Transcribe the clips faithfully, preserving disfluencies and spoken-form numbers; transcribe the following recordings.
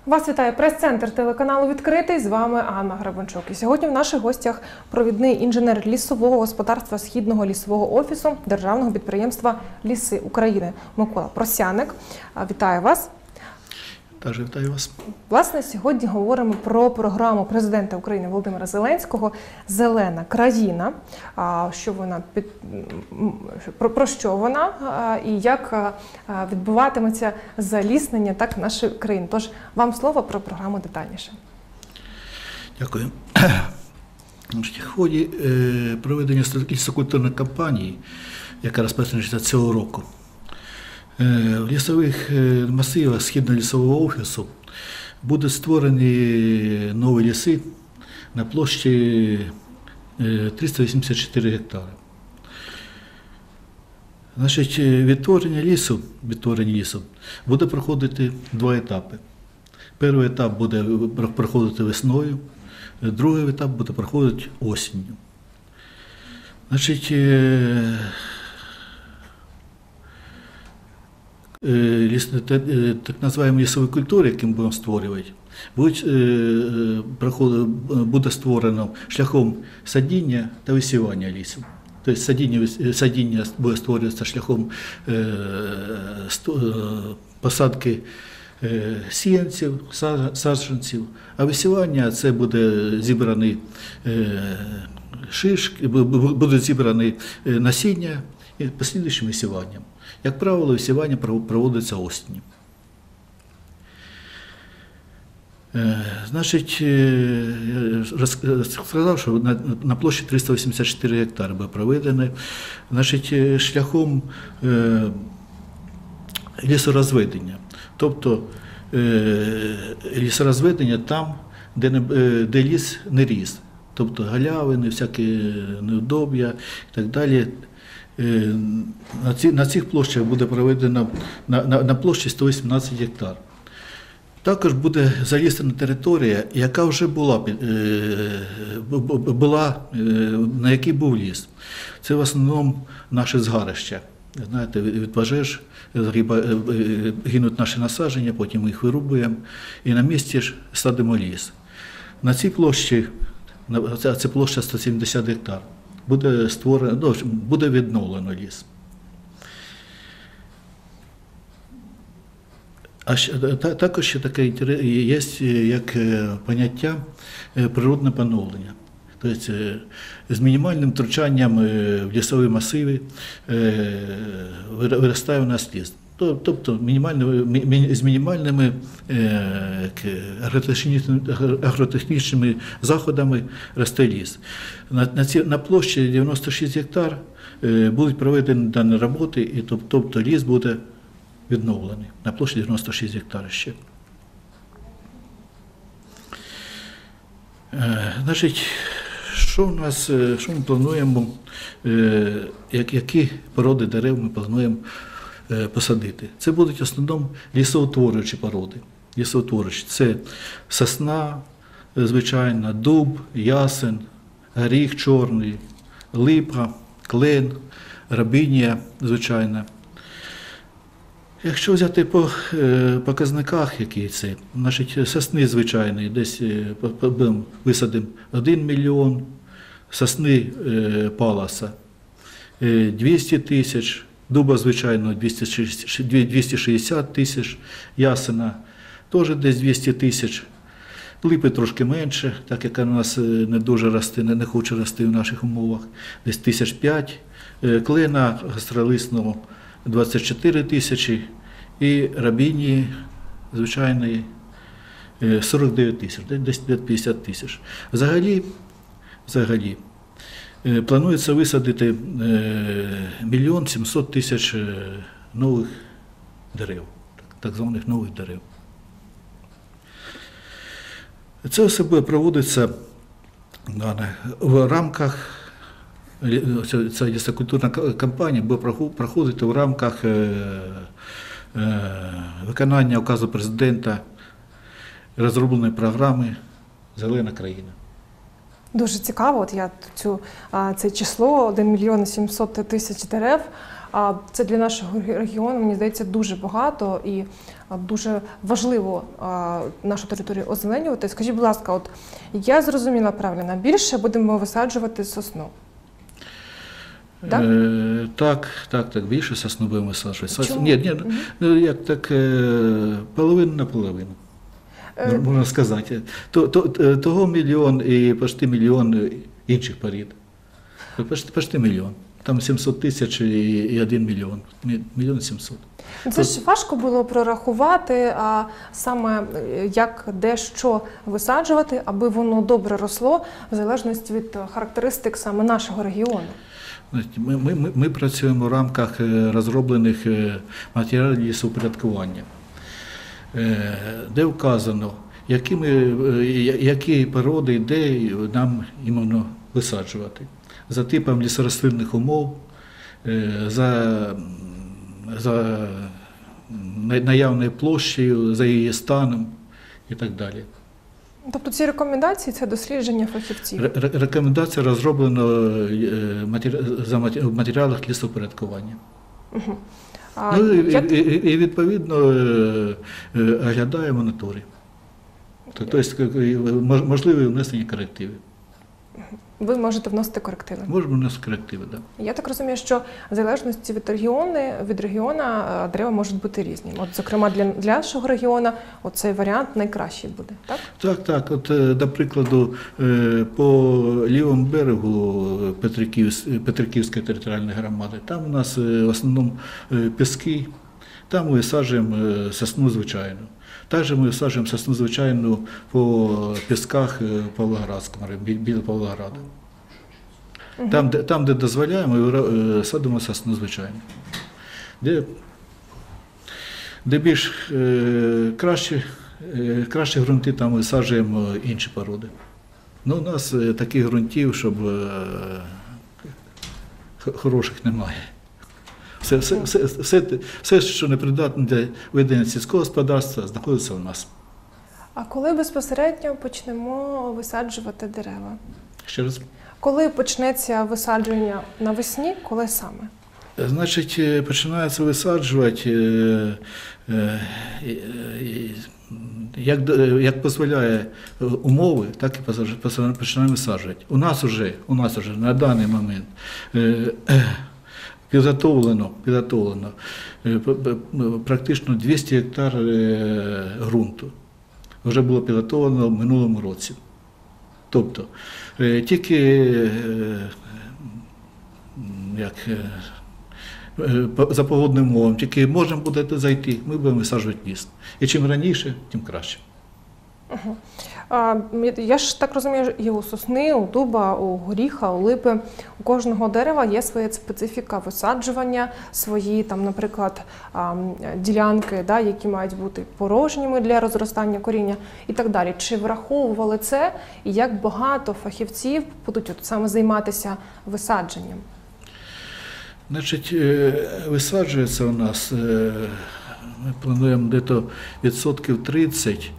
Вас вітає прес-центр телеканалу «Відкритий». З вами Анна Грабанчук. І сьогодні в наших гостях провідний інженер лісового господарства Східного лісового офісу Державного підприємства «Ліси України» Микола Просяник. Вітаю вас. Також вітаю вас. Власне, сьогодні говоримо про програму президента України Володимира Зеленського «Зелена країна». Що вона, про, про що вона і як відбуватиметься заліснення так нашої країни. Тож, вам слово про програму детальніше. Дякую. В ході проведення лісокультурної кампанії, яка розпочнеться цього року, в лісових масивах Східного лісового офісу будуть створені нові ліси на площі триста вісімдесят чотири гектари. Значить, відтворення лісу, відтворення лісу буде проходити два етапи. Перший етап буде проходити весною, другий етап буде проходити осінню. Значить, так називаємо лісові культури, які ми будемо створювати, буде створено шляхом садіння та висівання лісу. Тобто садіння, садіння буде створюватися шляхом посадки сіянців, саджанців, а висівання – це буде зібрані шишки, будуть зібрані насіння і послідуючим висіванням. Як правило, висівання проводиться осінню. Значить, я сказав, що на площі триста вісімдесят чотири гектари буде проведено. Значить, шляхом лісорозведення. Тобто лісорозведення там, де, не, де ліс не ріс. Тобто галявини, всякі неудоб'я і так далі. На, ці, на цих площах буде проведено на, на, на площі сто вісімнадцять гектар. Також буде заліснена територія, яка вже була, була, на якій був ліс. Це в основному наші згарища. Знаєте, від пожеж гинуть наші насадження, потім ми їх вирубуємо і на місці ж садимо ліс. На цій площі, це площа сто сімдесят гектар, буде створено, ну, буде відновлено ліс. А ще, також ще таке є, як поняття природне поновлення. Тобто з мінімальним втручанням в лісові масиви виростає у нас ліс. Тобто з мінімальними агротехнічними заходами росте ліс. На, ці, на площі дев'яносто шість гектар будуть проведені дані роботи, і тобто ліс буде відновлений на площі дев'яносто шість гектар ще. Значить, що в нас, що ми плануємо, які породи дерев ми плануємо посадити? Це будуть в основному лісоутворюючі породи. Лісоутворюючі – це сосна, звичайно, дуб, ясен, горіх чорний, липа, клен, рабінія, звичайно. Якщо взяти по показниках, які це, значить, сосни звичайні, десь висадимо один мільйон, сосни паласа двісті тисяч, дуба, звичайно, двісті шістдесят тисяч, ясена теж десь двісті тисяч, липи трошки менше, так як у нас не дуже росте, не хоче рости в наших умовах, десь тисяч п'ять, клена гостролисного двадцять чотири тисячі і рабінії звичайної сорок дев'ять тисяч, десь п'ятдесят тисяч. Взагалі, взагалі планується висадити мільйон сімсот тисяч нових дерев, так званих нових дерев. Це все буде проводитися в рамках, ця лісокультурна кампанія буде проходити в рамках виконання указу президента розробленої програми «Зелена країна». Дуже цікаво, от я цю, це число один мільйон сімсот тисяч дерев. А це для нашого регіону, мені здається, дуже багато і дуже важливо нашу територію озеленювати. Скажіть, будь ласка, от я зрозуміла правильно, більше будемо висаджувати сосну? Так? Е, так, так, так, більше сосну будемо висаджувати. Чому? Ні, ні, ну, як так, е, половину на половину, е... можна сказати. То, то, того мільйон і почти мільйон інших порід. Почти, почти мільйон. Там сімсот тисяч і, і один мільйон. Мільйон сімсот. Це ж важко було прорахувати, а саме як, де, що висаджувати, аби воно добре росло, в залежності від характеристик саме нашого регіону. Ми, ми, ми працюємо в рамках розроблених матеріалів лісовпорядкування, де вказано, якими, які породи, де нам іменно висаджувати. За типом лісорослинних умов, за, за наявною площею, за її станом і так далі. Тобто ці рекомендації – це дослідження фахівців? Рекомендація розроблена в матеріалах лісопорядкування. Угу. А, ну, і, як... і, і відповідно оглядає моніторинг. Тобто можливі внесення корективів. Ви можете вносити корективи? Можемо вносити корективи, так. Да. Я так розумію, що в залежності від регіону, від регіону дерева можуть бути різні. От, зокрема, для, для нашого регіону цей варіант найкращий буде, так? Так, так. От, до прикладу, по лівому берегу Петриків, Петриківської територіальної громади, там у нас в основному піски, там ми висаджуємо сосну звичайну. Також ми висаджуємо сосну звичайну по пісках Павлоградському, біля Павлограда. Угу. Там, де, там, де дозволяємо, ми садимо сосну звичайну. Де, де більш е, кращі, е, кращі ґрунти, там висаджуємо інші породи. Ну, у нас таких ґрунтів, щоб е, хороших немає. Все, все, все, все, все, що непридатне для ведення сільського господарства, знаходиться у нас. А коли безпосередньо почнемо висаджувати дерева? Ще раз? Коли почнеться висадження навесні, коли саме? Значить, починається висаджувати, як, як дозволяє умови, так і починаємо висаджувати. У нас вже, у нас вже на даний момент Підготовлено, підготовлено практично двісті гектар ґрунту. Вже було підготовлено в минулому році. Тобто, тільки як, за погодним умовам, тільки можна буде зайти, ми будемо висаджувати ліс. І чим раніше, тим краще. Угу. А, я ж так розумію, і у сосни, у дуба, у горіха, у липи, у кожного дерева є своя специфіка висаджування, свої, там, наприклад, ділянки, да, які мають бути порожніми для розростання коріння і так далі. Чи враховували це і як багато фахівців будуть от саме займатися висадженням? Значить, висаджується у нас, ми плануємо десь відсотків тридцять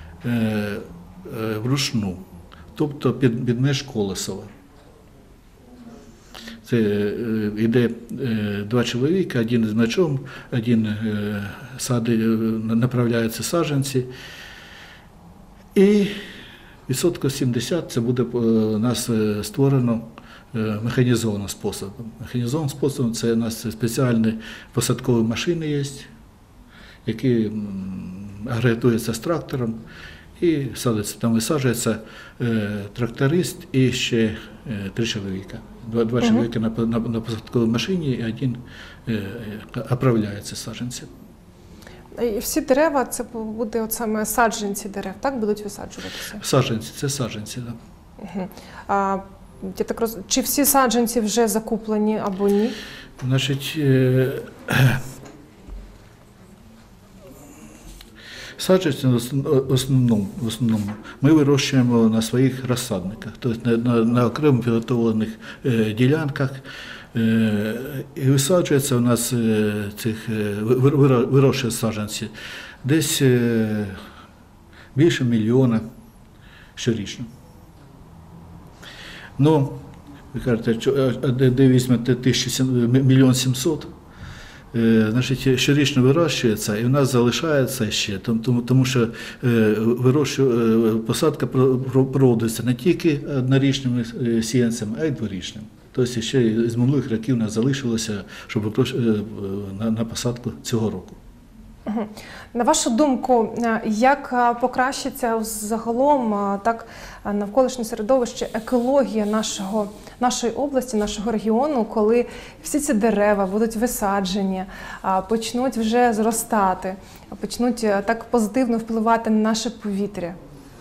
вручну, тобто під, під меж Колесова. Це йде два чоловіка, один з мечом, один сади, направляються саджанці. І відсотків сімдесят це буде у нас створено механізованим способом. Механізованим способом це у нас спеціальні посадкові машини є, які агрегатуються з трактором. І садиться, там висаджується е, тракторист і ще е, три чоловіка. Два, два uh-huh. чоловіка на, на, на посадковій машині і один е, оправляється саджанці. І всі дерева, це буде от саме саджанці дерев, так, будуть висаджуватися? Саджанці, це саджанці, так. Да. Uh-huh. А, я так роз... Чи всі саджанці вже закуплені або ні? Значить, е, саджанці в основному, в основному ми вирощуємо на своїх розсадниках, тобто на, на, на окремо підготовлених е, ділянках. Е, і висаджується у нас е, цих е, вирощує саджанці десь е, більше мільйона щорічно. Ну, ви кажете, де візьмете мільйон сімсот, е, значить, щорічно вирощується і в нас залишається ще, тому, тому що е, вирощу, е, посадка про- про- проводиться не тільки однорічними е, сіянцями, а й дворічними. Тобто ще з минулих років у нас залишилося, щоб вирощ- е, на, на посадку цього року. Мгм. На вашу думку, е, як е, покращиться загалом е, так е, навколишнє середовище, екологія нашого, нашої області, нашого регіону, коли всі ці дерева будуть висаджені, а, почнуть вже зростати, а, почнуть е, так позитивно впливати на наше повітря?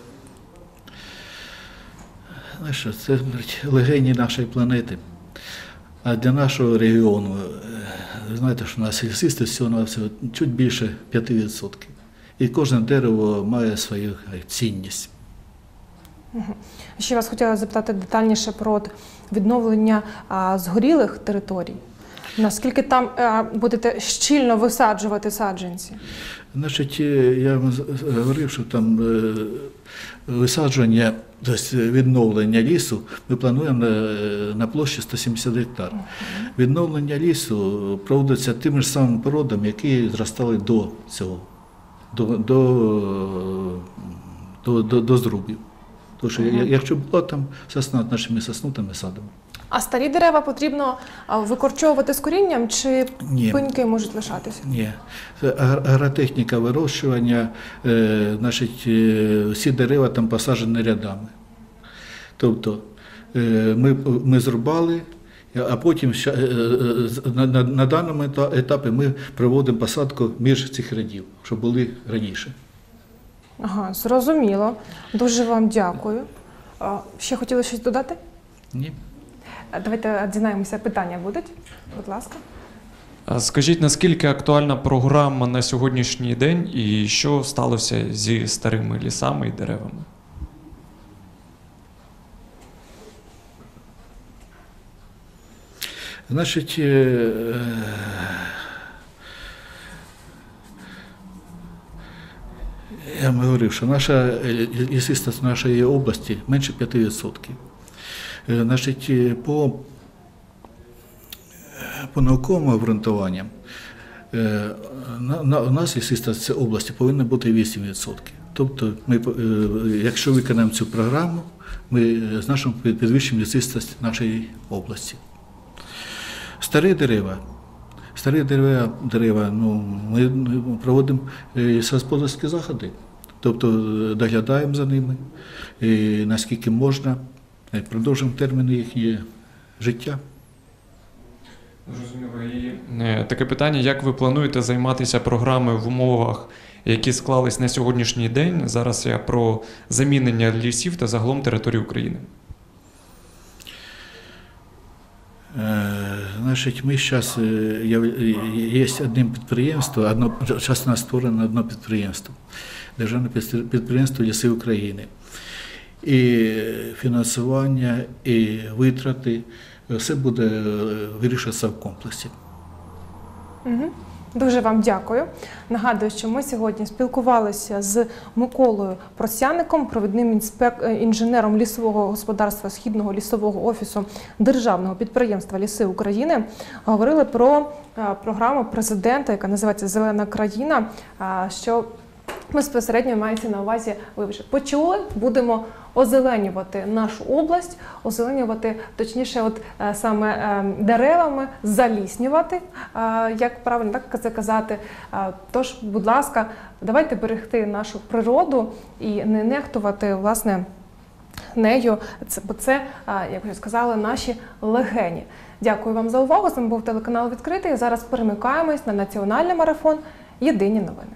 Знаєш, це говорить, легені нашої планети. А для нашого регіону, е, ви знаєте, що у нас лісистість всього всього чуть більше п'ять відсотків. І кожне дерево має свою е, цінність. Ще вас хотіла запитати детальніше про от відновлення а, згорілих територій. Наскільки там а, будете щільно висаджувати саджанці? Значить, е, я вам з- з- говорив, що там е, висадження, тобто відновлення лісу, ми плануємо на, на площі сто сімдесят гектар. Відновлення лісу проводиться тими ж самими породами, які зростали до цього, до, до, до, до, до зрубів. Тому що Мгм. я- якщо була там сосна, значить ми сосну там і садимо. А старі дерева потрібно а, викорчовувати з корінням, чи Ні. пеньки можуть лишатися? Ні, це агр- агротехніка вирощування, е, значить, е, всі дерева там посаджені рядами. Тобто е, ми, ми зрубали, а потім ща- е, е, з- на, на, на даному ета- етапі ми проводимо посадку між цих рядів, щоб були раніше. Ага, зрозуміло. Дуже вам дякую. А, ще хотіли щось додати? Ні? А, Давайте дізнаємося, питання будуть. Будь ласка. А скажіть, наскільки актуальна програма на сьогоднішній день і що сталося зі старими лісами і деревами? Значить, е, я вам говорив, що наша е, лісистість нашої області менше п'ять відсотків. Е, Значить, е, по, по науковим обґрунтуванням, е, на, на, у нас лісистість області повинна бути вісім відсотків. Тобто, ми, е, якщо виконаємо цю програму, ми значно підвищимо лісистість нашої області. Старі дерева. Старі дерева, дерева ну, ми проводимо е, сільськогосподарські заходи, тобто е, доглядаємо за ними, і, наскільки можна, е, продовжуємо терміни їхнього життя. Зрозуміло. І е, таке питання, як ви плануєте займатися програмою в умовах, які склались на сьогоднішній день? Зараз я про замінення лісів та загалом території України. Е, Значить, ми зараз, є одне підприємство, одно, зараз у нас створено одне підприємство, Державне підприємство «Ліси України». І фінансування, і витрати, все буде вирішуватися в комплексі. Угу. Дуже вам дякую. Нагадую, що ми сьогодні спілкувалися з Миколою Просяником, провідним інспек... інженером лісового господарства Східного лісового офісу Державного підприємства «Ліси України». Говорили про а, програму президента, яка називається «Зелена країна», а, що безпосередньо мається на увазі, ви вже почули, будемо озеленювати нашу область, озеленювати, точніше, от е, саме е, деревами, заліснювати, е, як правильно так це казати. Е, Тож, будь ласка, давайте берегти нашу природу і не нехтувати, власне, нею, це, бо це, е, як вже сказали, наші легені. Дякую вам за увагу. З вами був телеканал «Відкритий». Зараз перемикаємось на національний марафон «Єдині новини».